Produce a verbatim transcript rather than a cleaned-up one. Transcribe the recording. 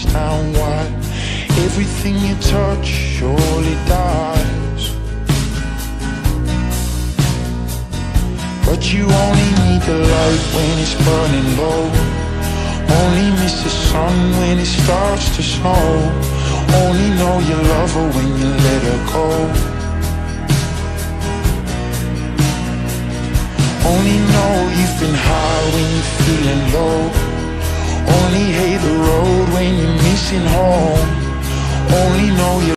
understand why everything you touch surely dies. But you only need the light when it's burning low, only miss the sun when it starts to snow, only know you love her when you let her go, only know you've been high when you're feeling low, only hate the road when you're missing home, only know you